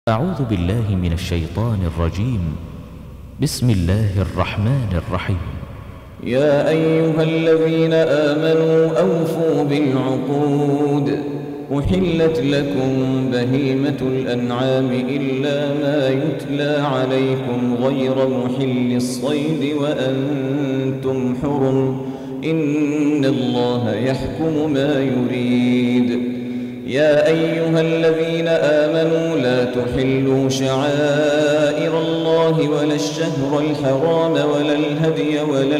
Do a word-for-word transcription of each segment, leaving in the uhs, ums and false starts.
أعوذ بالله من الشيطان الرجيم. بسم الله الرحمن الرحيم. يا أيها الذين آمنوا أوفوا بالعقود. أحلت لكم بهيمة الأنعام إلا ما يتلى عليكم غير محل الصيد وأنتم حرم، إن الله يحكم ما يريد. يا أيها الذين آمنوا لا تحلوا شعائر الله ولا الشهر الحرام ولا الهدي ولا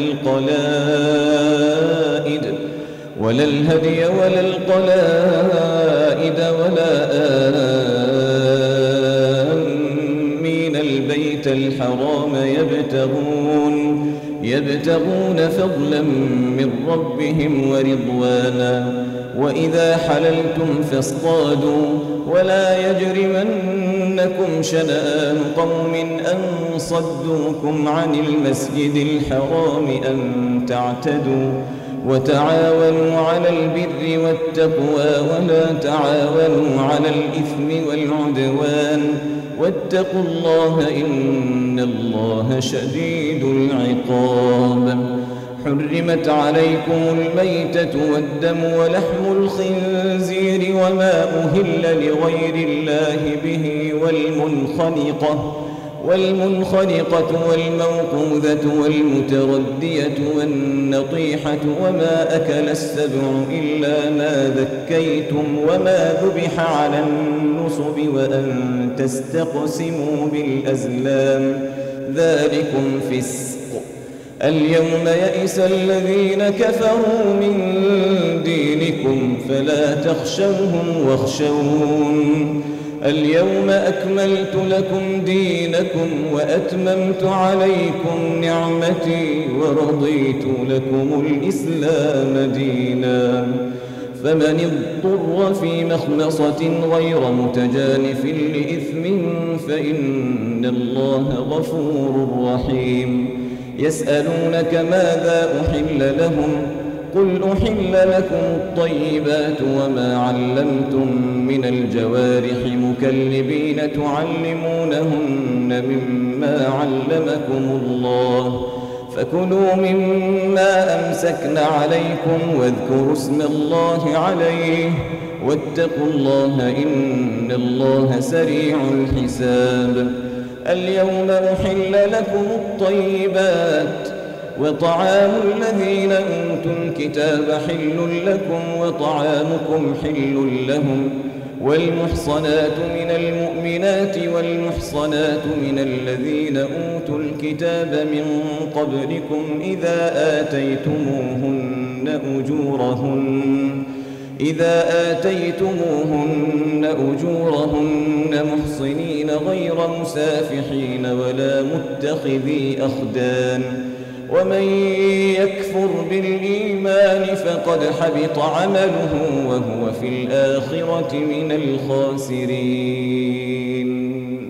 القلائد ولا الهدي ولا القلائد ولا آمين البيت الحرام يبتغون يبتغون فضلا من ربهم ورضوانا، وإذا حللتم فاصطادوا، ولا يجرمنكم شنآن قوم أن صدوكم عن المسجد الحرام أن تعتدوا، وتعاونوا على البر والتقوى ولا تعاونوا على الإثم والعدوان، واتقوا الله إن الله شديد العقاب. حرمت عليكم الميتة والدم ولحم الخنزير وما أهل لغير الله به والمنخنقة والمنخنقة والموقوذة والمتردية والنطيحة وما أكل السبع إلا ما ذكيتم وما ذبح على النصب وأن تستقسموا بالأزلام، ذلكم فسق. اليوم يئس الذين كفروا من دينكم فلا تخشوهم واخشون. اليوم أكملت لكم دينكم وأتممت عليكم نعمتي ورضيت لكم الإسلام دينا، فمن اضطر في مخمصة غير متجانف لإثم فإن الله غفور رحيم. يسألونك ماذا أحل لهم؟ قل أحل لكم الطيبات وما علمتم من الجوارح مكلبين تعلمونهن مما علمكم الله، فكلوا مما أمسكن عليكم واذكروا اسم الله عليه، واتقوا الله إن الله سريع الحساب. اليوم أحل لكم الطيبات، وطعام الذين أوتوا الكتاب حل لكم وطعامكم حل لهم، والمحصنات من المؤمنات والمحصنات من الذين أوتوا الكتاب من قبلكم إذا آتيتموهن أجورهن إذا آتيتموهن أجورهن محصنين غير مسافحين ولا متخذي أخدان، ومن يكفر بالإيمان فقد حبط عمله وهو في الآخرة من الخاسرين.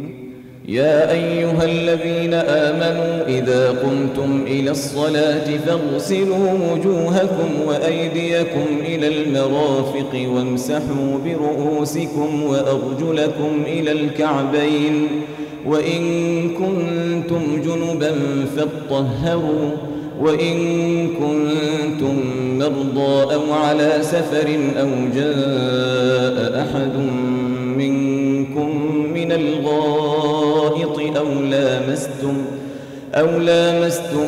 يا أيها الذين آمنوا إذا قمتم إلى الصلاة فاغسلوا وجوهكم وأيديكم إلى المرافق وامسحوا برؤوسكم وأرجلكم إلى الكعبين، وإن كنتم جنبا فاطهروا، وإن كنتم مرضى أو على سفر أو جاء أحد منكم من الغائط أو لامستم أو لامستم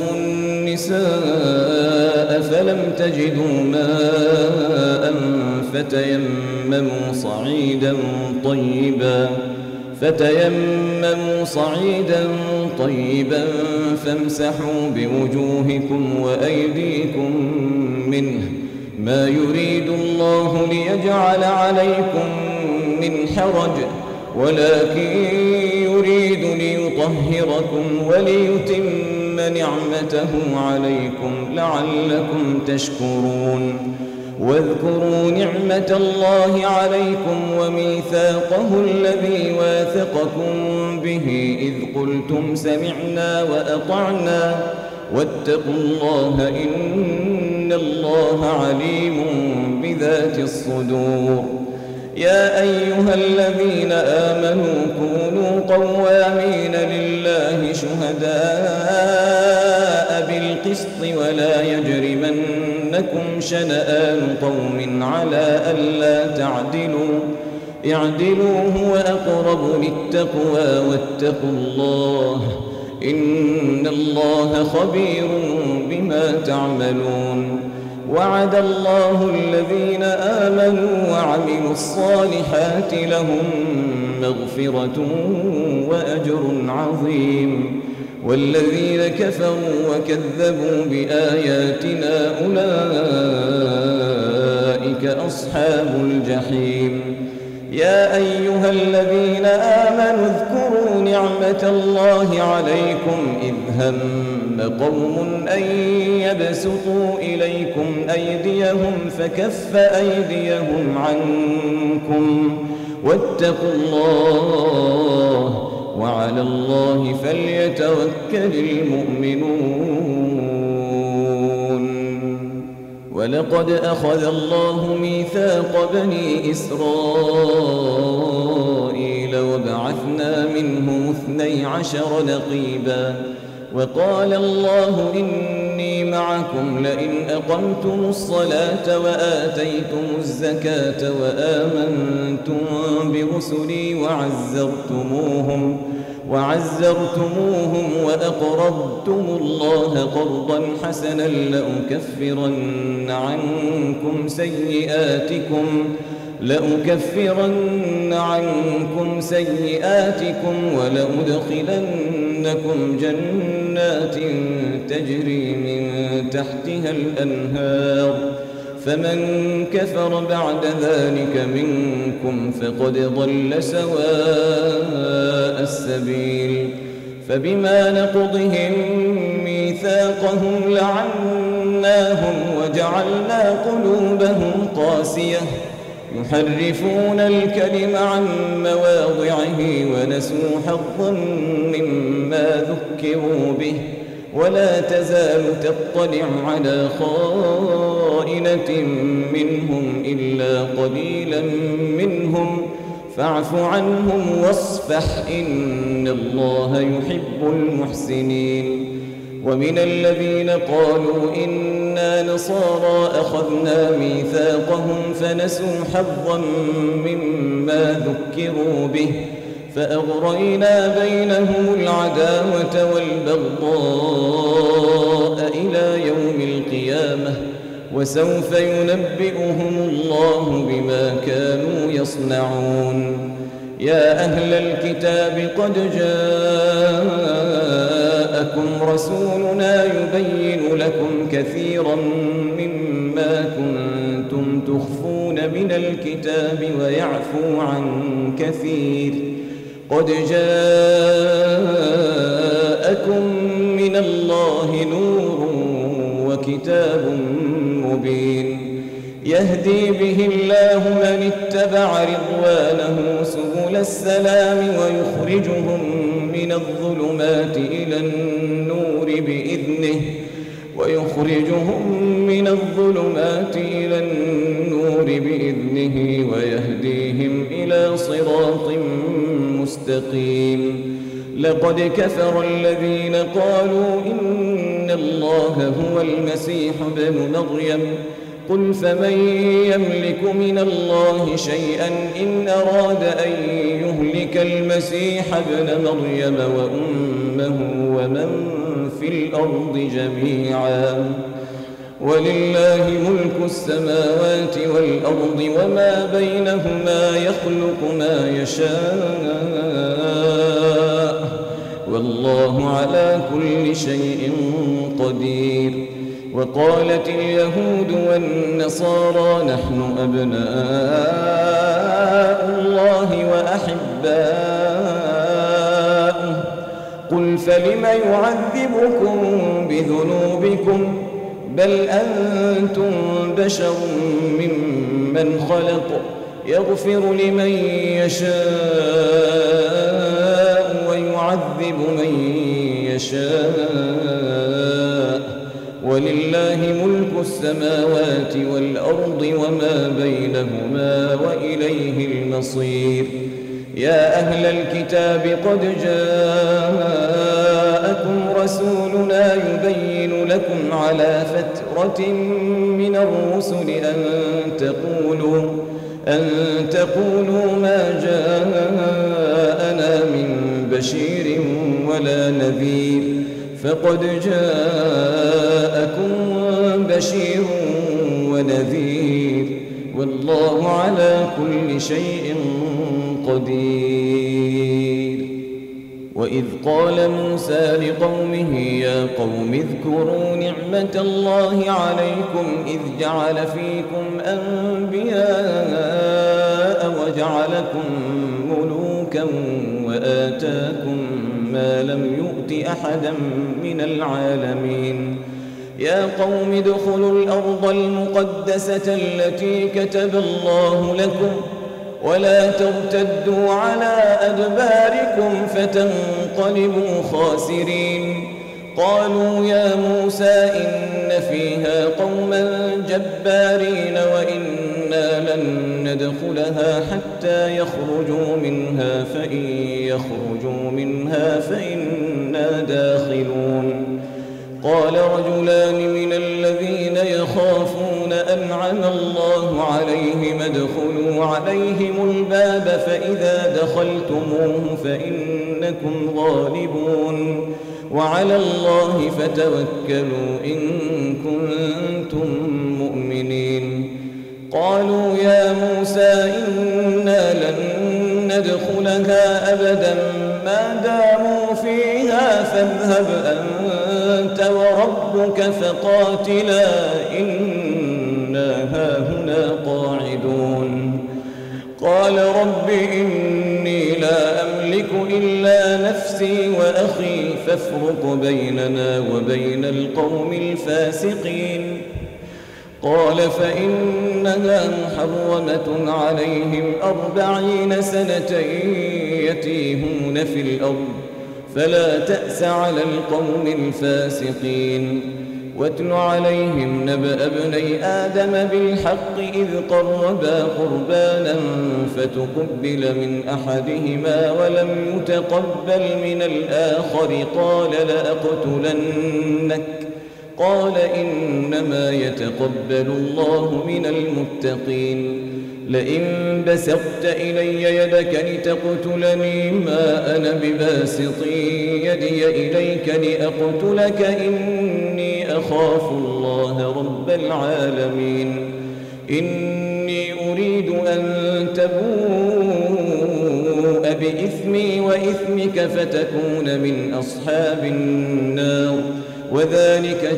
النساء فلم تجدوا ماء فتيمموا صعيدا طيبا فتيمموا صعيدا طيبا فامسحوا بوجوهكم وأيديكم منه، ما يريد الله ليجعل عليكم من حرج ولكن يريد ليطهركم وليتم نعمته عليكم لعلكم تشكرون. واذكروا نعمة الله عليكم وميثاقه الذي واثقكم به إذ قلتم سمعنا وأطعنا، واتقوا الله إن الله عليم بذات الصدور. يا أيها الذين آمنوا كونوا قوامين لله شهداء بالقسط ولا يجرمنكم شنآن قوم على ألا تعدلوا اعدلوا هو أقرب للتقوى واتقوا الله إن الله خبير بما تعملون. وعد الله الذين آمنوا وعملوا الصالحات لهم مغفرة وأجر عظيم والذين كفروا وكذبوا بآياتنا أولئك أصحاب الجحيم. يا أيها الذين آمنوا اذكروا نعمة الله عليكم إذ هم قوم أن يبسطوا إليكم أيديهم فكف أيديهم عنكم واتقوا الله وعلى الله فليتوكل المؤمنون. ولقد أخذ الله ميثاق بني إسرائيل وبعثنا منهم اثني عشر نقيبا وقال الله إني معكم لئن أقمتم الصلاة وآتيتم الزكاة وآمنتم برسلي وعزرتموهم وعزرتموهم وأقرضتم الله قرضا حسنا لأكفرن عنكم سيئاتكم لأكفرن عنكم سيئاتكم ولأدخلنكم جنات تجري من تحتها الأنهار فمن كفر بعد ذلك منكم فقد ضل سواء السبيل. فبما نقضهم ميثاقهم لعناهم وجعلنا قلوبهم قاسية يحرفون الكلم عن مواضعه ونسوا حظا مما ذكروا به ولا تزال تطلع على خائنة منهم إلا قليلا منهم فاعف عنهم واصفح إن الله يحب المحسنين. ومن الذين قالوا إنا نصارى أخذنا ميثاقهم فنسوا حظا مما ذكروا به فأغرينا بينهم العداوة والبغضاء إلى يوم القيامة وسوف ينبئهم الله بما كانوا يصنعون. يا أهل الكتاب قد جاءكم رسولنا يبين لكم كثيرا مما كنتم تخفون من الكتاب ويعفو عن كثير قد جاءكم من الله نور وكتاب مبين يهدي به الله من اتبع رضوانه سبل السلام ويخرجهم من الظلمات إلى النور بإذنه ويخرجهم من الظلمات إلى النور بإذنه ويهديهم إلى صراط مستقيم. لقد كفر الذين قالوا إن الله هو المسيح ابن مريم قل فمن يملك من الله شيئا إن أراد أن يهلك المسيح ابن مريم وأمه ومن في الأرض جميعا ولله ملك السماوات والأرض وما بينهما يخلق ما يشاء والله على كل شيء قدير. وقالت اليهود والنصارى نحن أبناء الله وأحباؤه قل فلم يعذبكم بذنوبكم بل أنتم بشر ممن خلق يغفر لمن يشاء ويعذب من يشاء ولله ملك السماوات والأرض وما بينهما وإليه المصير. يا أهل الكتاب قد جاءكم رسولنا يبين لكم على فترة من الرسل أن تقولوا أن تقولوا ما جاءنا من بشير ولا نذير، فقد جاءكم بشير ونذير، والله على كل شيء قدير. وإذ قال موسى لقومه يا قوم اذكروا نعمة الله عليكم إذ جعل فيكم أنبياء وجعلكم ملوكا وآتاكم ما لم يؤت أحدا من العالمين. يا قوم ادخلوا الأرض المقدسة التي كتب الله لكم ولا ترتدوا على أدباركم فتنقلبوا خاسرين. قالوا يا موسى إن فيها قوما جبارين وإنا لن ندخلها حتى يخرجوا منها فإن يخرجوا منها فإنا داخلون. قال رجلان من الذين يخافون أنعم الله عليهم ادخلوا عليهم الباب فإذا دخلتموه فإنكم غالبون وعلى الله فتوكلوا إن كنتم مؤمنين. قالوا يا موسى إنا لن ندخلها أبدا ما داموا فيها فاذهب أنت وربك فقاتلا إنا هاهنا قاعدون. قال رب إني لا أملك إلا نفسي وأخي فافرق بيننا وبين القوم الفاسقين. قال فإنها محرمة عليهم أربعين سنة يتيهون في الأرض فلا تأس على القوم الفاسقين. واتل عليهم نبأ ابني آدم بالحق إذ قربا قربانا فتقبل من أحدهما ولم يتقبل من الآخر قال لأقتلنك قال إنما يتقبل الله من المتقين. لئن بسطت إلي يدك لتقتلني ما أنا بباسط يدي إليك لأقتلك إني أخاف الله رب العالمين. إني أريد أن تبوء بإثمي وإثمك فتكون من أصحاب النار وذلك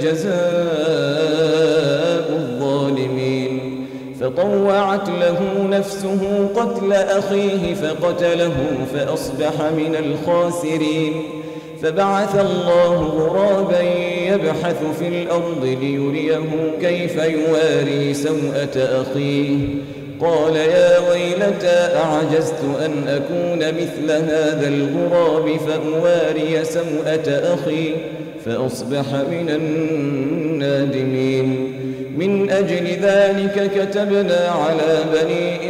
جزاء الظالمين. فطوعت له نفسه قتل أخيه فقتله فأصبح من الخاسرين. فبعث الله غرابا يبحث في الأرض ليريه كيف يواري سوءة أخيه قال يا ويلتى أعجزت أن أكون مثل هذا الغراب فأواري سوءة أخي فأصبح من النادمين. من أجل ذلك كتبنا على بني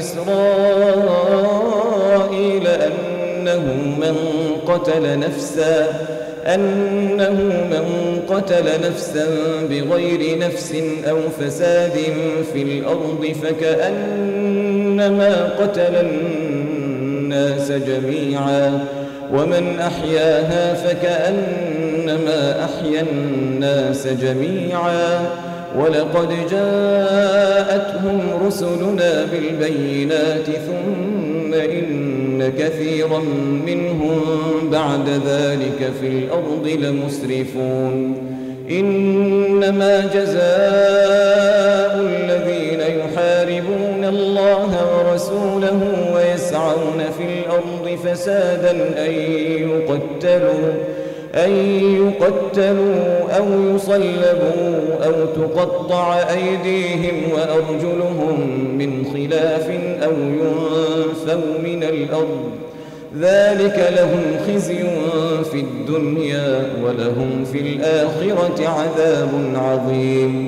إسرائيل أنه من قتل نفسا أنه من قتل نفسا بغير نفس أو فساد في الأرض فكأنما قتل الناس جميعا ومن أحياها فكأنما أحيا الناس جميعا. ولقد جاءتهم رسلنا بالبينات ثم إن كثيرا منهم بعد ذلك في الأرض لمسرفون. إنما جزاء الذين يحاربون الله ورسوله ويسعون في الأرض فسادا أن يقتلوا أن يقتلوا أو يصلبوا أو تقطع أيديهم وأرجلهم من خلاف أو ينفوا من الأرض ذلك لهم خزي في الدنيا ولهم في الآخرة عذاب عظيم.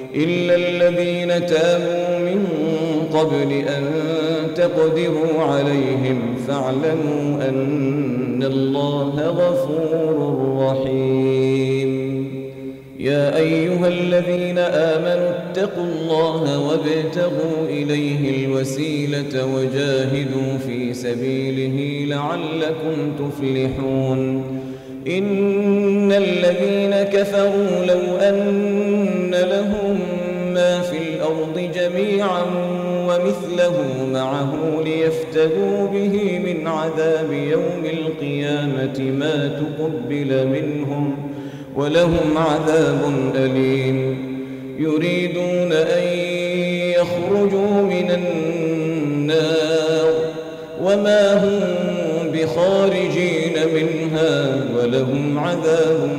إلا الذين تابوا من قبل أن تقدروا عليهم فاعلموا أن الله غفور رحيم. يا أيها الذين آمنوا اتقوا الله وابتغوا إليه الوسيلة وجاهدوا في سبيله لعلكم تفلحون. إن الذين كفروا لو أن لهم ما في الأرض جميعا ومثله معه ليفتدوا به من عذاب يوم القيامة ما تقبل منهم ولهم عذاب أليم. يريدون أن يخرجوا من النار وما هم بخارجين منها ولهم عذاب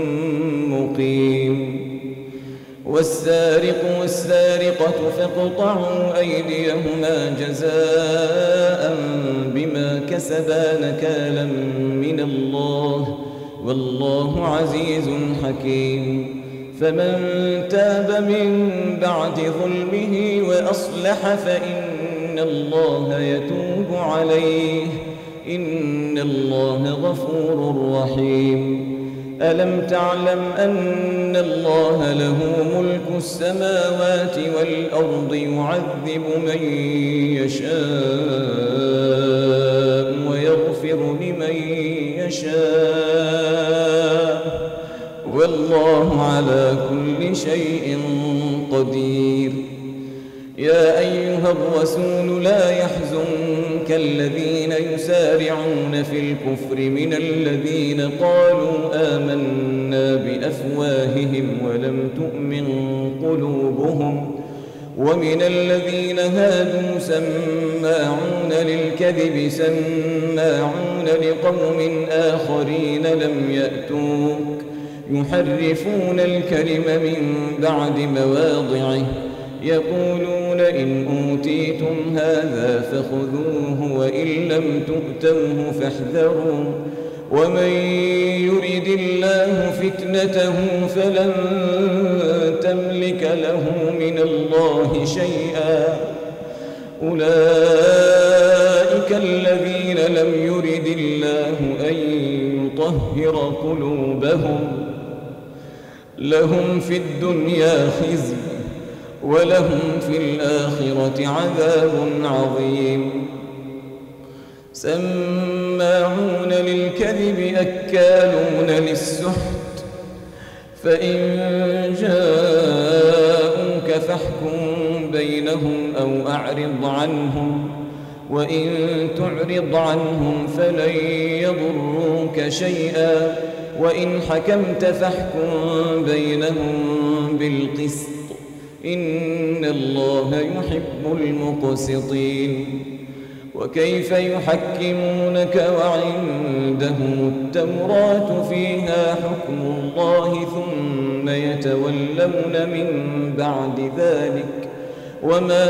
مقيم. والسارق والسارقة فاقطعوا أيديهما جزاء بما كسبا نكالا من الله والله عزيز حكيم. فمن تاب من بعد ظلمه وأصلح فإن الله يتوب عليه إن الله غفور رحيم. ألم تعلم أن الله له ملك السماوات والأرض يعذب من يشاء ويغفر لمن يشاء والله على كل شيء قدير. يا أيها الرسول لا يحزنك الذين يسارعون في الكفر من الذين قالوا آمنا بأفواههم ولم تؤمن قلوبهم ومن الذين هادوا سماعون للكذب سماعون لقوم آخرين لم يأتوك يحرفون الكلم من بعد مواضعه يقولون إن أوتيتم هذا فخذوه وإن لم تؤتوه فاحذروا ومن يرد الله فتنته فلن تملك له من الله شيئا. أولئك الذين لم يرد الله أن يطهر قلوبهم لهم في الدنيا خزي ولهم في الآخرة عذاب عظيم. سماعون للكذب أكالون للسحت فإن جاءوك فاحكم بينهم أو أعرض عنهم وإن تعرض عنهم فلن يضروك شيئا وإن حكمت فاحكم بينهم بالقسط إن الله يحب المقسطين. وكيف يحكمونك وعندهم التوراة فيها حكم الله ثم يتولون من بعد ذلك وما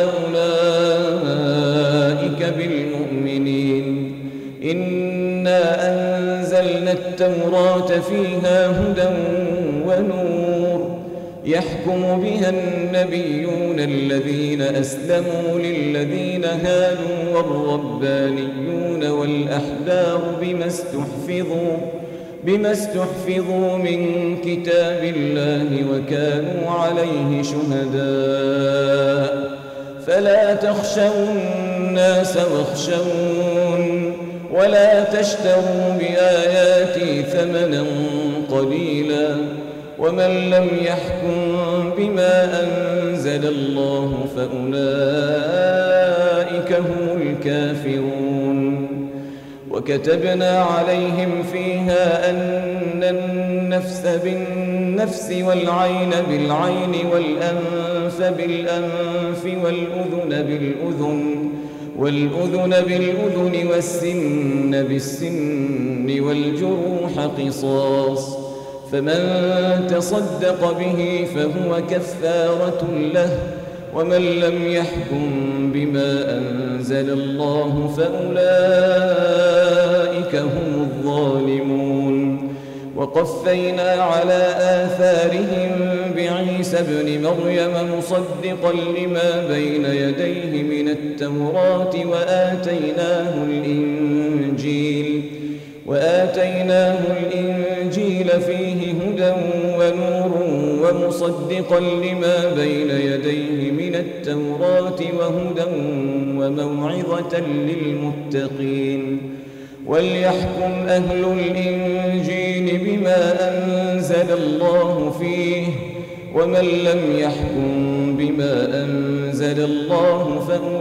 أولئك بالمؤمنين. إنا أنزلنا التوراة فيها هدى ونور يحكم بها النبيون الذين أسلموا للذين هادوا والربانيون والأحبار بما استحفظوا بما استحفظوا من كتاب الله وكانوا عليه شهداء. فلا تخشوا الناس واخشون ولا تشتروا بآياتي ثمنا قليلا ومن لم يحكم بما أنزل الله فأولئك هم الكافرون. وكتبنا عليهم فيها أن النفس بالنفس والعين بالعين والأنف بالأنف والأذن بالأذن والأذن بالأذن والسن بالسن والجروح قصاص فمن تصدق به فهو كفارة له ومن لم يحكم بما أنزل الله فأولئك هم الظالمون. وقفينا على آثارهم بعيسى ابن مريم مصدقا لما بين يديه من التوراة وآتيناه الإنجيل وآتيناه الإنجيل فيه هدى ونور ومصدقا لما بين يديه من التوراة وهدى وموعظة للمتقين وليحكم أهل الإنجيل بما أنزل الله فيه ومن لم يحكم بما أنزل الله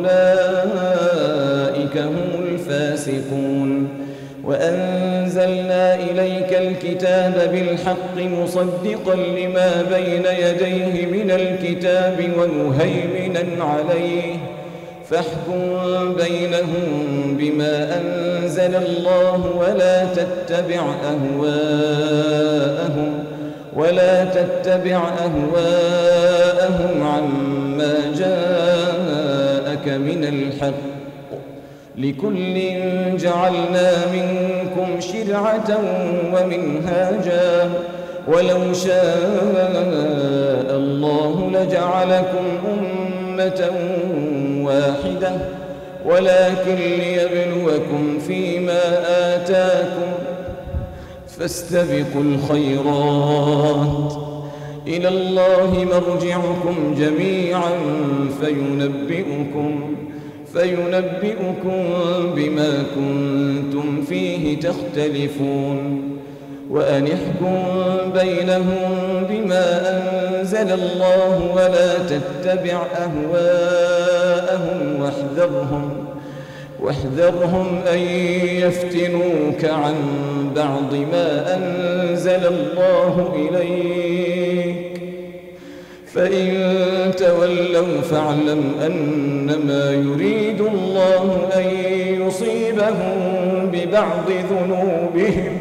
فأولئك هم الفاسقون وأنزلنا إليك الكتاب بالحق مصدقا لما بين يديه من الكتاب ومهيمنا عليه فاحكم بينهم بما أنزل الله ولا تتبع أهواءهم ولا تتبع أهواءهم عما جاءك من الحق لكل جعلنا منكم شرعة ومنهاجا ولو شاء الله لجعلكم أمة واحدة ولكن ليبلوكم فيما آتاكم فاستبقوا الخيرات إلى الله مرجعكم جميعا فينبئكم فينبئكم بما كنتم فيه تختلفون وأن احكم بينهم بما أنزل الله ولا تتبع أهواءهم واحذرهم واحذرهم أن يفتنوك عن بعض ما أنزل الله إليك فإن تولوا فاعلم أنما يريد الله أن يصيبهم ببعض ذنوبهم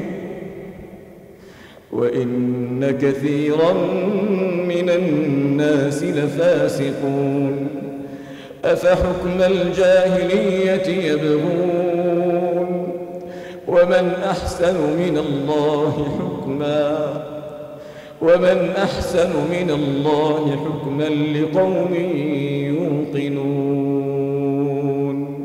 وإن كثيرا من الناس لفاسقون أفحكم الجاهلية يبغون ومن أحسن من الله حكما ومن أحسن من الله حكما لقوم يوقنون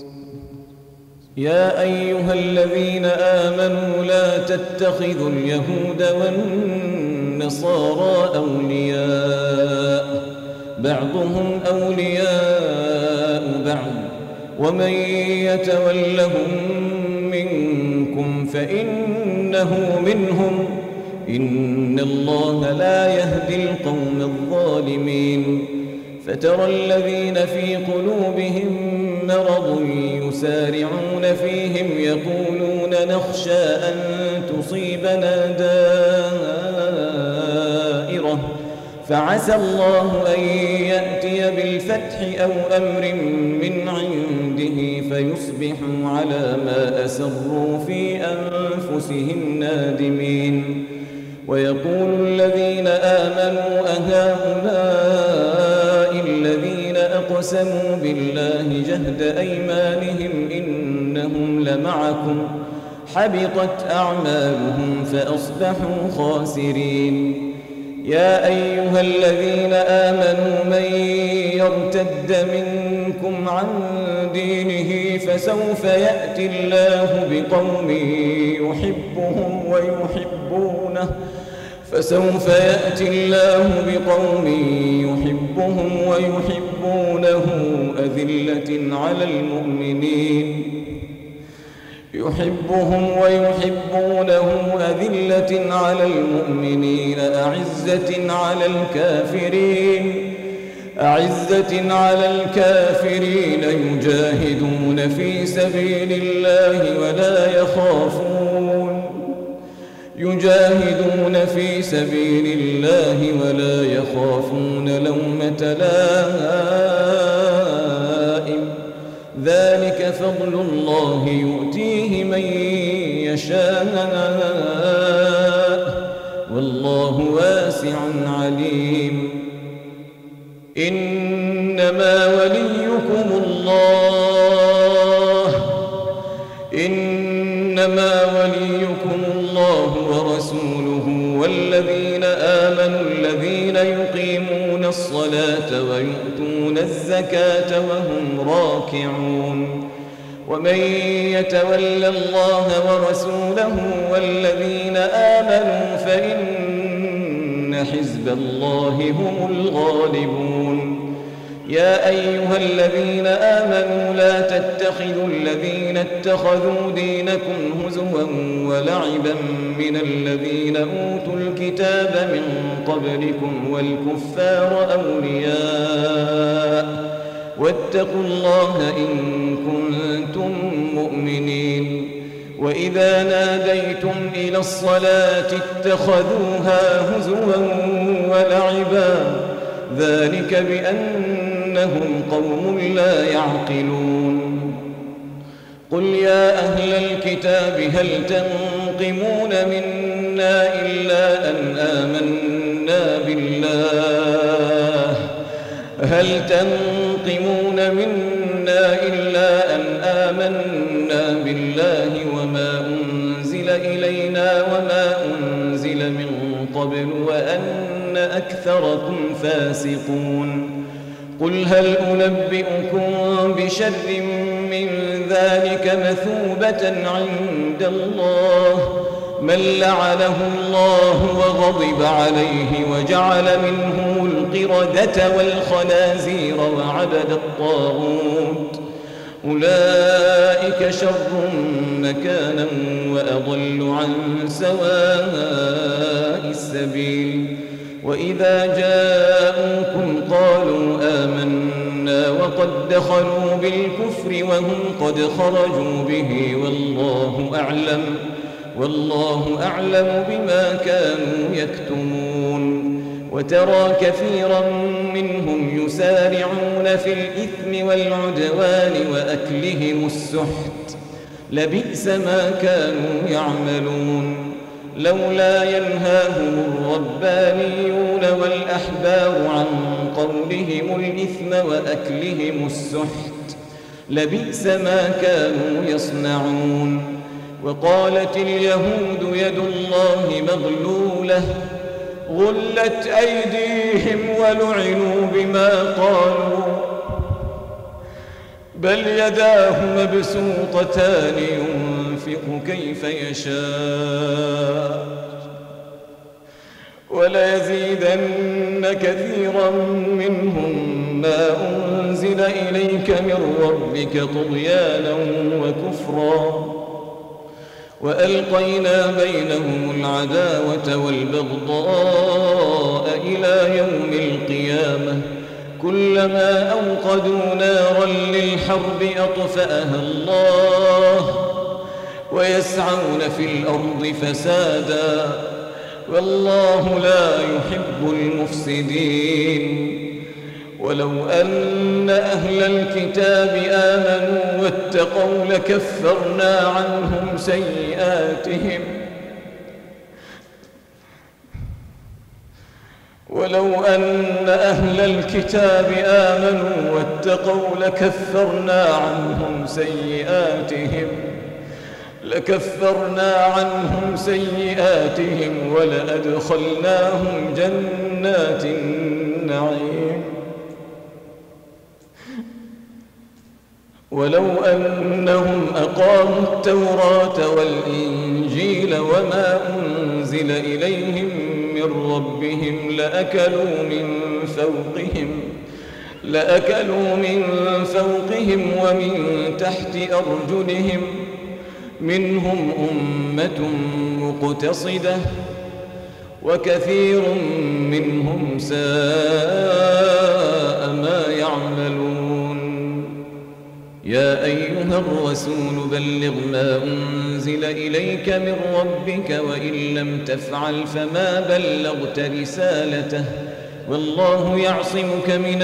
يا أيها الذين آمنوا لا تتخذوا اليهود والنصارى أولياء بعضهم أولياء بعض ومن يتولهم منكم فإنه منهم إن الله لا يهدي القوم الظالمين فترى الذين في قلوبهم مرض يسارعون فيهم يقولون نخشى أن تصيبنا دائرة فعسى الله أن يأتي بالفتح أو أمر من عنده فيصبحوا على ما أسروا في أنفسهم نادمين ويقول الذين آمنوا أهؤلاء الذين أقسموا بالله جهد أيمانهم إنهم لمعكم حبطت أعمالهم فأصبحوا خاسرين يا أيها الذين آمنوا من يرتد منكم عن دينه فسوف يأتي الله بقوم يحبهم ويحبونه فسوف يأتي الله بقوم يحبهم ويحبونه أذلة على المؤمنين يحبهم ويحبونه أذلة على المؤمنين أعزة على الكافرين أعزة على الكافرين يجاهدون في سبيل الله ولا يخافون يجاهدون في سبيل الله ولا يخافون لومة لائم ذلك فضل الله يؤتيه من يشاء والله واسع عليم إنما وليكم الله إنما وليكم الله ورسوله الصلاة ويؤتون الزكاة وهم راكعون ومن يتول الله ورسوله والذين آمنوا فإن حزب الله هم الغالبون. يا أيها الذين آمنوا لا تتخذوا الذين اتخذوا دينكم هزوا ولعبا من الذين أوتوا الكتاب من قبلكم والكفار أولياء واتقوا الله إن كنتم مؤمنين. وإذا ناديتم إلى الصلاة اتخذوها هزوا ولعبا ذلك بأنهم قوم لا يعقلون. قل يا أهل الكتاب هل تنقمون منا إلا أن آمنا بالله هل تنقمون منا إلا أن آمنا بالله وما أنزل إلينا وما أنزل من قبل وأن أكثركم فاسقون. قل هل أنبئكم بشر من ذلك مثوبة عند الله من لعنه الله وغضب عليه وجعل منهم القردة والخنازير وعبد الطاغوت أولئك شر مكانا وأضل عن سواء السبيل. وإذا جاءوكم قالوا آمنا وقد دخلوا بالكفر وهم قد خرجوا به والله أعلم والله أعلم بما كانوا يكتمون. وترى كثيرا منهم يسارعون في الإثم والعدوان وأكلهم السحت لبئس ما كانوا يعملون. لولا ينهاهم الربانيون والأحبار عن قولهم الإثم وأكلهم السحت لبئس ما كانوا يصنعون. وقالت اليهود يد الله مغلولة غلت أيديهم ولعنوا بما قالوا بل يداه مبسوطتان ينفق كيف يشاء وليزيدن كثيرا منهم ما أنزل إليك من ربك طغيانا وكفرا وألقينا بينهم العداوة والبغضاء إلى يوم القيامة كلما أوقدوا نارا للحرب أطفأها الله ويسعون في الأرض فسادا والله لا يحب المفسدين. ولو أن أهل الكتاب آمنوا واتقوا لكفرنا عنهم سيئاتهم ولو أن أهل الكتاب آمنوا واتقوا لكفرنا عنهم سيئاتهم لكفرنا عنهم سيئاتهم ولأدخلناهم جنات النعيم. ولو أنهم أقاموا التوراة والإنجيل وما أنزل إليهم من ربهم لأكلوا من فوقهم لأكلوا من فوقهم ومن تحت أرجلهم منهم أمة مقتصدة وكثير منهم ساء ما يعملون. يا أيها الرسول بلغ ما أنزل إليك من ربك وإن لم تفعل فما بلغت رسالته والله يعصمك من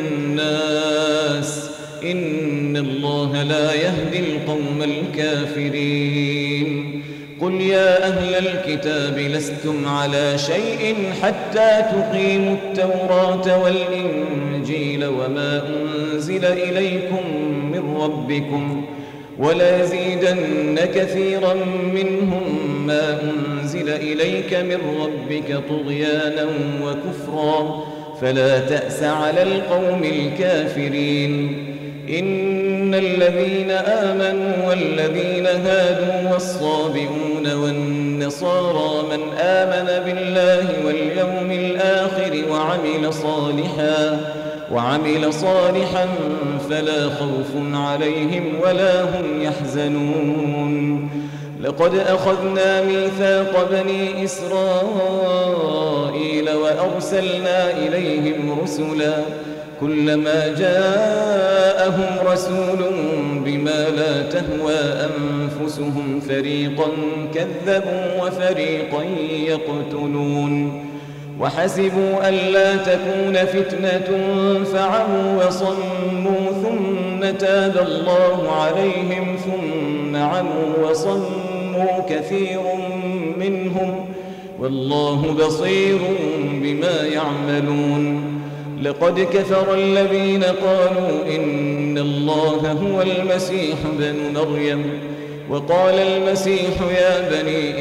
الناس إن الله لا يهدي القوم الكافرين. قل يا أهل الكتاب لستم على شيء حتى تقيموا التوراة والإنجيل وما أنزل إليكم من ربكم وليزيدن كثيرا منهم ما أنزل إليك من ربك طغيانا وكفرا فلا تأس على القوم الكافرين. إن الذين آمنوا والذين هادوا والصابئون والنصارى من آمن بالله واليوم الآخر وعمل صالحا وعمل صالحا فلا خوف عليهم ولا هم يحزنون. لقد أخذنا ميثاق بني إسرائيل وأرسلنا إليهم رسلا كلما جاءهم رسول بما لا تهوى أنفسهم فريقا كذبوا وفريقا يقتلون. وحسبوا ألا تكون فتنة فعموا وصموا ثم تاب الله عليهم ثم عموا وصموا كثير منهم والله بصير بما يعملون. لقد كفر الذين قالوا إن الله هو المسيح ابن مريم وقال المسيح يا بني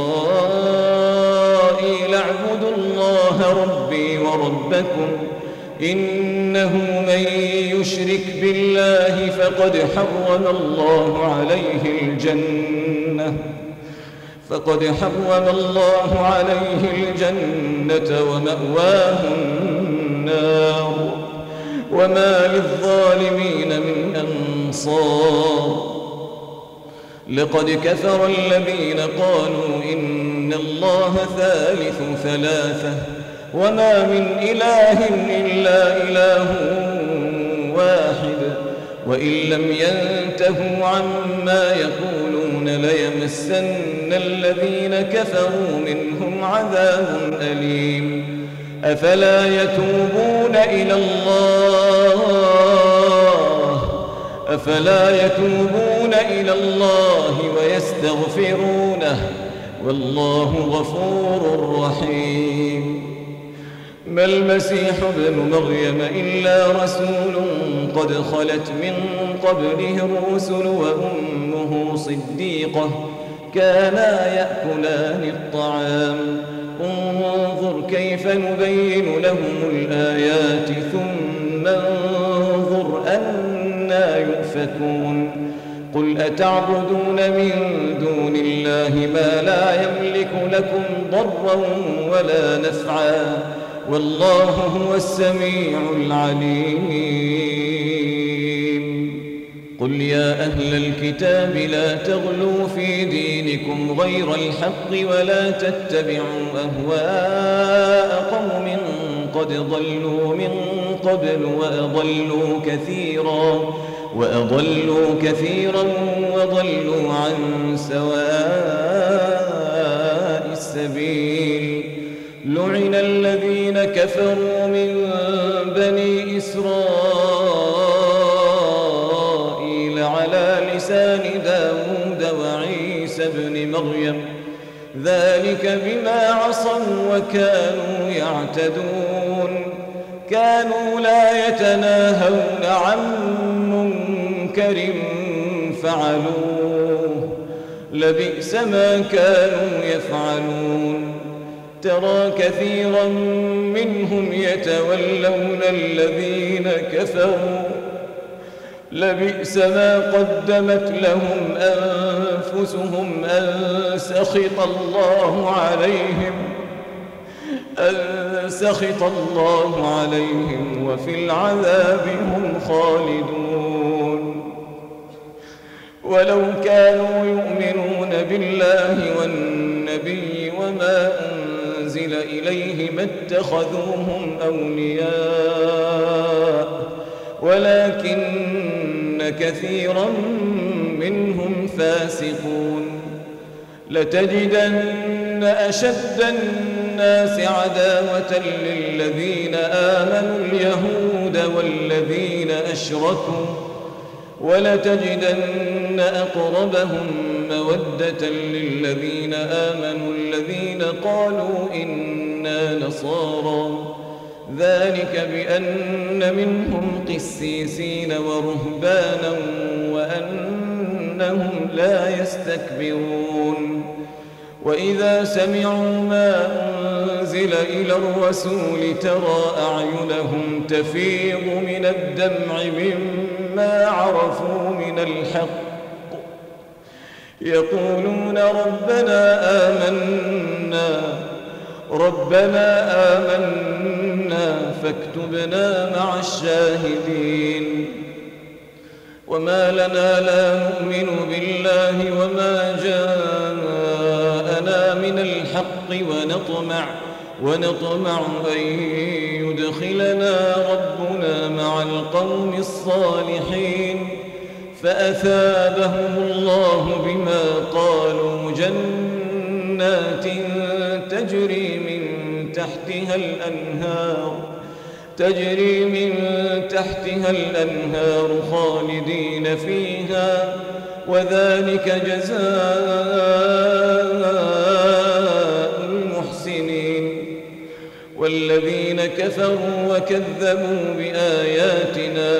إسرائيل اعبدوا الله ربي وربكم إنه من يشرك بالله فقد حرم الله عليه الجنة فقد حرم الله عليه الجنة ومأواه النار وما للظالمين من أنصار. لقد كفر الذين قالوا إن الله ثالث ثلاثة وما من إله إلا إله واحد وإن لم ينتهوا عما يقولون ليمسن الذين كفروا منهم عذاب أليم. أفلا يتوبون إلى الله أفلا يتوبون إلى الله ويستغفرونه والله غفور رحيم. ما المسيح ابن مريم إلا رسول قد خلت من قبله الرسل وأمه صديقة كانا يأكلان الطعام انظر كيف نبين لهم الآيات ثم انظر أنى يؤفكون. قل أتعبدون من دون الله ما لا يملك لكم ضرا ولا نفعا والله هو السميع العليم. قل يا أهل الكتاب لا تغلوا في دينكم غير الحق ولا تتبعوا أهواء قوم قد ضلوا من قبل وأضلوا كثيرا وأضلوا كثيرا وضلوا عن سواء السبيل. لعن الذين كفروا من بني إسرائيل على لسان داود وعيسى ابن مريم ذلك بما عصوا وكانوا يعتدون. كانوا لا يتناهون عن منكر فعلوه لبئس ما كانوا يفعلون. ترى كثيرا منهم يتولون الذين كفروا لبئس ما قدمت لهم أنفسهم أن سخط الله عليهم أن سخط الله عليهم وفي العذاب هم خالدون. ولو كانوا يؤمنون بالله والنبي وما أنزل إليه ما اتخذوهم أولياء ولكن كثيرا منهم فاسقون. لتجدن أشد الناس عداوة للذين آمنوا اليهود والذين أشركوا ولتجدن أقربهم مودة للذين آمنوا الذين قالوا إنا نصارى ذلك بأن منهم قسيسين ورهبانا وأنهم لا يستكبرون. وإذا سمعوا ما أنزل إلى الرسول ترى أعينهم تفيض من الدمع مما عرفوا من الحق يقولون ربنا آمنا ربنا آمنا فاكتبنا مع الشاهدين. وما لنا لا نؤمن بالله وما جاءنا من الحق ونطمع ونطمع أن يدخلنا ربنا مع القوم الصالحين فأثابهم الله بما قالوا جنات تجري من تحتها الأنهار تجري من تحتها الأنهار خالدين فيها وذلك جزاء المحسنين. والذين كفروا وكذبوا بآياتنا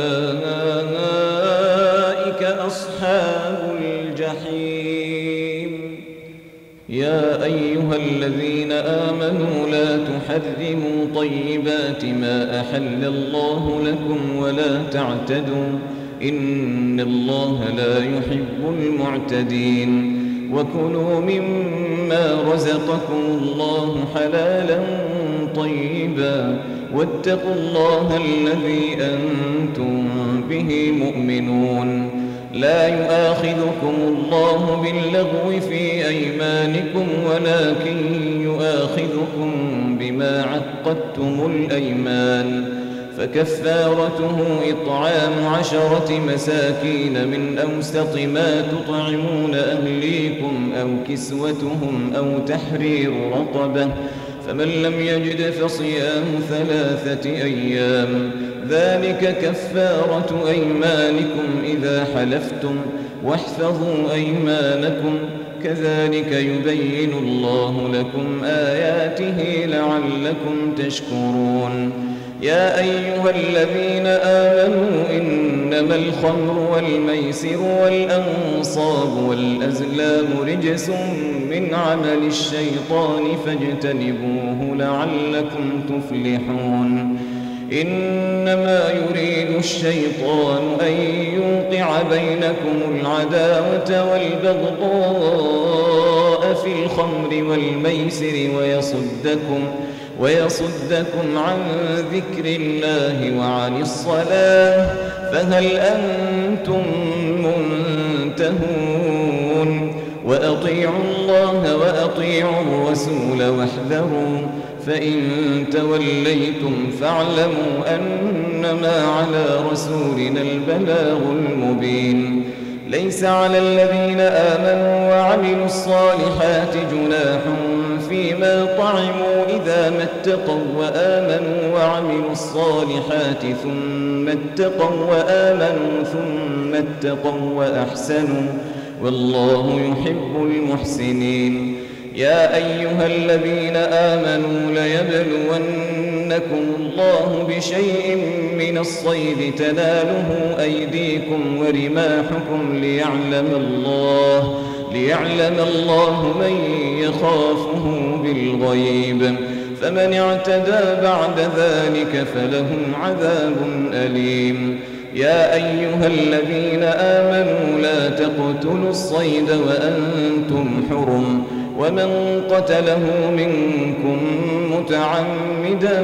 أولئك أصحاب الجحيم. يا أيها الذين آمنوا لا تحرموا طيبات ما أحل الله لكم ولا تعتدوا إن الله لا يحب المعتدين. وكلوا مما رزقكم الله حلالا طيبا واتقوا الله الذي أنتم به مؤمنون. لا يؤاخذكم الله باللغو في أيمانكم ولكن يؤاخذكم بما عقدتم الأيمان فكفارته إطعام عشرة مساكين من أوسط ما تطعمون أهليكم أو كسوتهم أو تحرير رقبة فمن لم يجد فصيام ثلاثة أيام ذلك كفارة أيمانكم إذا حلفتم واحفظوا أيمانكم كذلك يبين الله لكم آياته لعلكم تشكرون. يا أيها الذين آمنوا إنما الخمر والميسر والأنصاب والأزلام رجس من عمل الشيطان فاجتنبوه لعلكم تفلحون. إنما يريد الشيطان أن يوقع بينكم العداوة والبغضاء في الخمر والميسر ويصدكم ويصدكم عن ذكر الله وعن الصلاة فهل أنتم منتهون. وأطيعوا الله وأطيعوا الرسول واحذروا فإن توليتم فاعلموا أنما على رسولنا البلاغ المبين. ليس على الذين آمنوا وعملوا الصالحات جناح فيما طعموا إذا ما اتقوا وآمنوا وعملوا الصالحات ثم اتقوا وآمنوا ثم اتقوا وأحسنوا والله يحب المحسنين. يا أيها الذين آمنوا ليبلونكم الله بشيء من الصيد تناله أيديكم ورماحكم ليعلم الله ليعلم الله من يخافه بالغيب فمن اعتدى بعد ذلك فلهم عذاب أليم. يا أيها الذين آمنوا لا تقتلوا الصيد وأنتم حرم ومن قتله منكم متعمدا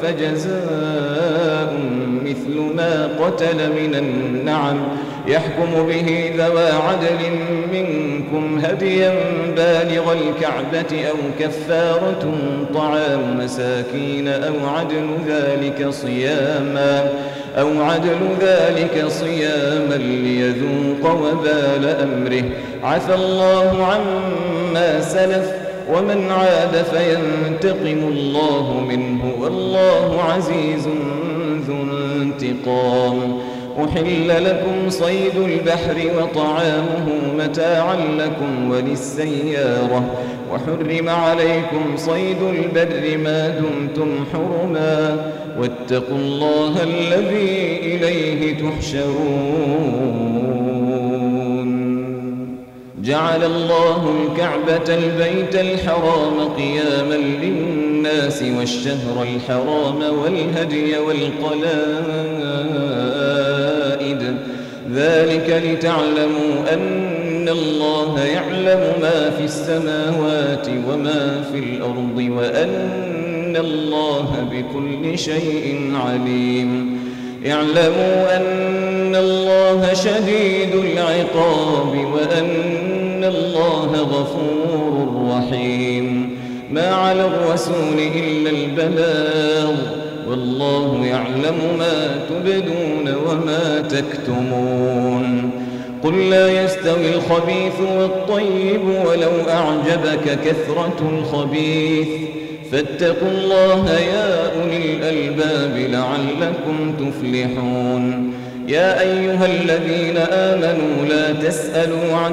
فجزاء مثل ما قتل من النعم يحكم به ذوى عدل منكم هديا بالغ الكعبة أو كفارة طعام مساكين أو عدل ذلك صياما أو عدل ذلك صياما ليذوق وبال أمره عفى الله عما سلف ومن عاد فينتقم الله منه والله عزيز ذو انتقام. أحل لكم صيد البحر وطعامه متاعا لكم وللسيارة وحرم عليكم صيد البر ما دمتم حرما واتقوا الله الذي إليه تحشرون. جعل الله الكعبة البيت الحرام قياما للناس والشهر الحرام والهدي والقلائد ذلك لتعلموا أن الله يعلم ما في السماوات وما في الأرض وأن الله بكل شيء عليم. اعلموا أن الله شديد العقاب وأن الله غفور رحيم. ما على الرسول إلا البلاغ والله يعلم ما تبدون وما تكتمون. قل لا يستوي الخبيث والطيب ولو أعجبك كثرة الخبيث فاتقوا الله يا أولي الألباب لعلكم تفلحون. يا أيها الذين آمنوا لا تسألوا عن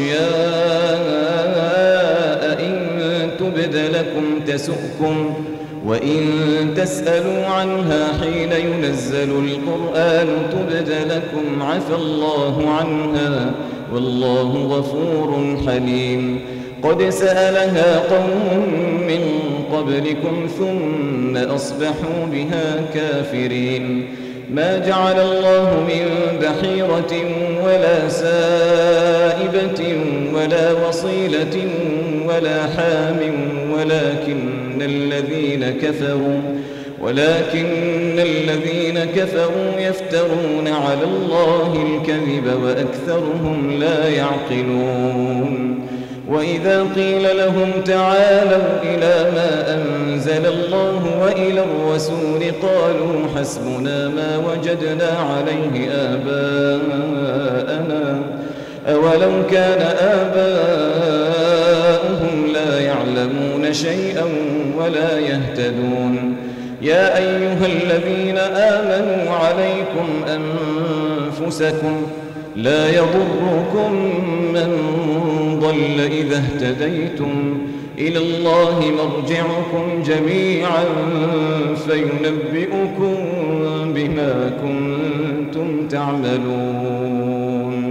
أشياء إن تبد لكم تسؤكم وإن تسألوا عنها حين ينزل القرآن تبد لكم عفى الله عنها والله غفور حليم. قد سألها قوم من قبلكم ثم أصبحوا بها كافرين. ما جعل الله من بحيرة ولا سائبة ولا وصيلة ولا حام ولكن الذين كفروا ولكن الذين كفروا يفترون على الله الكذب وأكثرهم لا يعقلون. وإذا قيل لهم تعالوا إلى ما أنزل الله وإلى الرسول قالوا حسبنا ما وجدنا عليه آباءنا أولو كان آباؤهم لا يعلمون شيئا ولا يهتدون. يا أيها الذين آمنوا عليكم أنفسكم لا يضركم من ضل إذا اهتديتم إلى الله مرجعكم جميعا فينبئكم بما كنتم تعملون.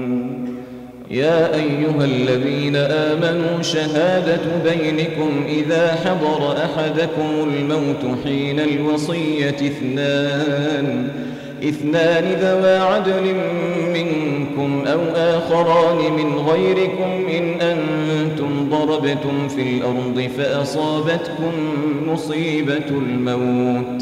يا أيها الذين آمنوا شهادة بينكم إذا حضر أحدكم الموت حين الوصية اثنان اثنان ذوى عدل منكم أو آخران من غيركم إن أنتم ضربتم في الأرض فأصابتكم مصيبة الموت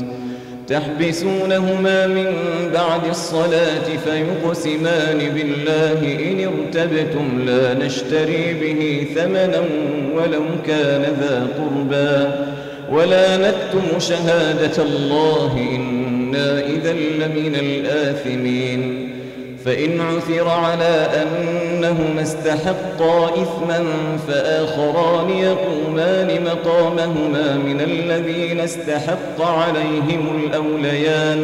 تحبسونهما من بعد الصلاة فيقسمان بالله إن ارتبتم لا نشتري به ثمنا ولو كان ذا قربى ولا نكتم شهادة الله إنا إذا لمن الآثمين. فإن عثر على أنهما استحقا إثما فآخران يقومان مقامهما من الذين استحق عليهم الأوليان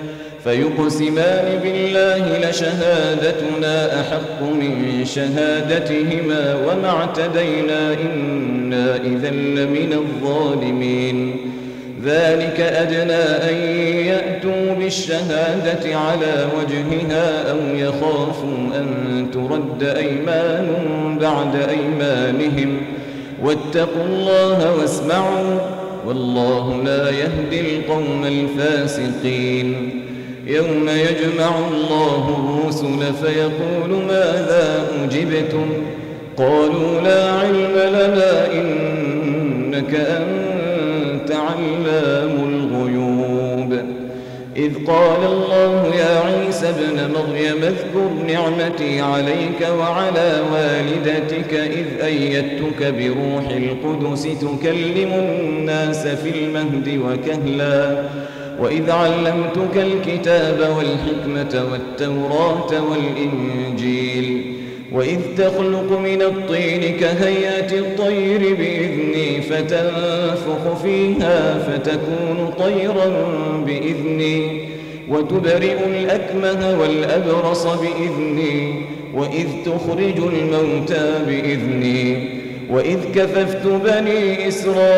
فيقسمان بالله لشهادتنا أحق من شهادتهما وما اعتدينا إنا إذا لمن الظالمين. ذلك أدنى أن يأتوا بالشهادة على وجهها أو يخافوا أن ترد أيمان بعد أيمانهم واتقوا الله واسمعوا والله لا يهدي القوم الفاسقين. يوم يجمع الله الرسل فيقول ماذا أجبتم قالوا لا علم لنا إنك أنت علام الغيوب. إذ قال الله يا عيسى ابن مريم اذكر نعمتي عليك وعلى والدتك إذ أيدتك بروح القدس تكلم الناس في المهد وكهلا وإذ علمتك الكتاب والحكمة والتوراة والإنجيل وإذ تخلق من الطين كهيئة الطير بإذني فتنفخ فيها فتكون طيرا بإذني وتبرئ الأكمه والأبرص بإذني وإذ تخرج الموتى بإذني وإذ كففت بني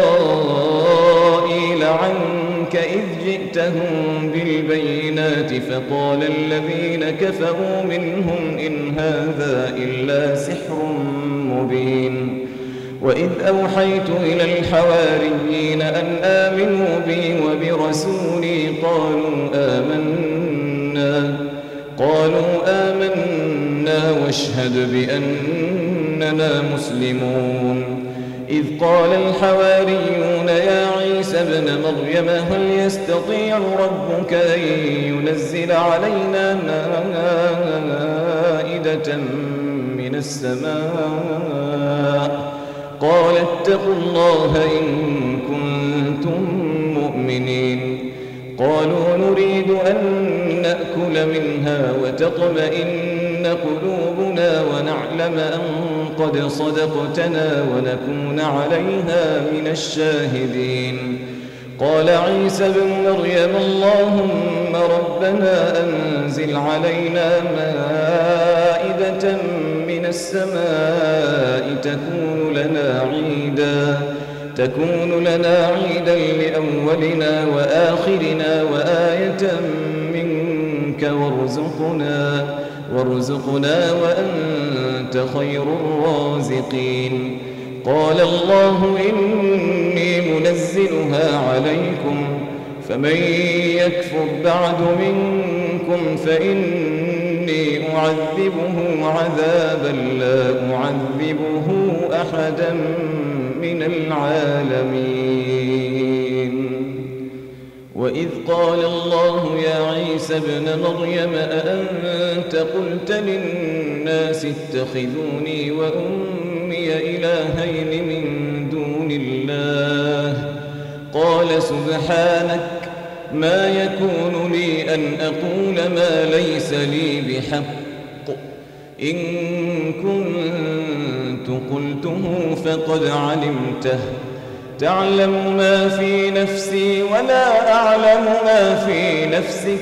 إسرائيل عنك إذ جئتهم بالبينات فقال الذين كفروا منهم إن هذا إلا سحر مبين. وإذ أوحيت إلى الحواريين أن آمنوا بي وبرسولي قالوا آمنا قالوا آمنا واشهد بأننا مسلمون. إذ قال الحواريون يا عيسى ابن مريم هل يستطيع ربك أن ينزل علينا مائدة من السماء قال اتقوا الله إن كنتم مؤمنين. قالوا نريد أن نأكل منها وتطمئن قلوبنا ونعلم أن قد صدقتنا ونكون عليها من الشاهدين. قال عيسى ابن مريم اللهم ربنا أنزل علينا مائدة من السماء تكون لنا عيدا تكون لنا عيدا لأولنا وآخرنا وآية منك وارزقنا وارزقنا وأنت خير الرازقين. قال الله إني منزلها عليكم فمن يكفر بعد منكم فإني أعذبه عذابا لا أعذبه أحدا من العالمين. وإذ قال الله يا عيسى ابن مريم أأنت قلت للناس اتخذوني وأمي إلهين من دون الله قال سبحانك ما يكون لي أن أقول ما ليس لي بحق إن كنت قلته فقد علمته تعلم ما في نفسي ولا أعلم ما في نفسك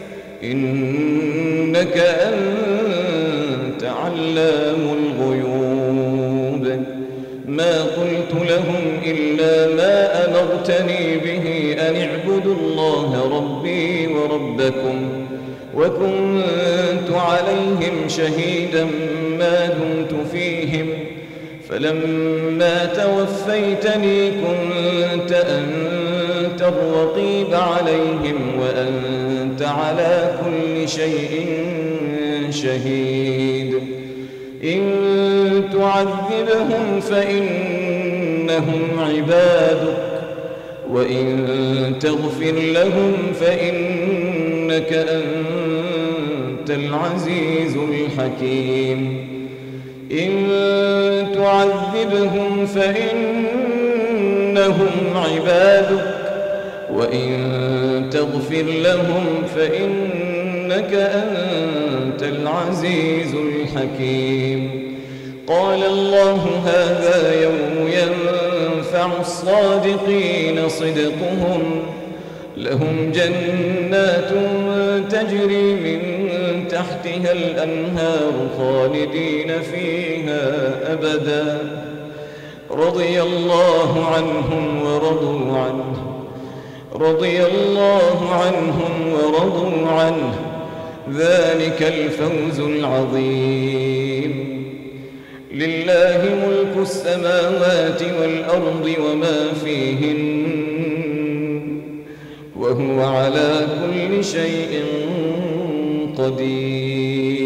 إنك أنت علام الغيوب. ما قلت لهم إلا ما أمرتني به أن اعبدوا الله ربي وربكم وكنت عليهم شهيدا ما دمت فيهم فلما توفيتني كنت أنت الرقيب عليهم وأنت على كل شيء شهيد. إن تعذبهم فإنهم عبادك وإن تغفر لهم فإنك أنت العزيز الحكيم. إن تعذبهم فإنهم عبادك وإن تغفر لهم فإنك أنت العزيز الحكيم. قال الله هذا يوم ينفع الصادقين صدقهم لهم جنات تجري من تحتها الأنهار خالدين فيها أبدا رضي الله عنهم ورضوا عنه رضي الله عنهم ورضوا عنه ذلك الفوز العظيم. لله ملك السماوات والأرض وما فيهن وهو على كل شيء قدير.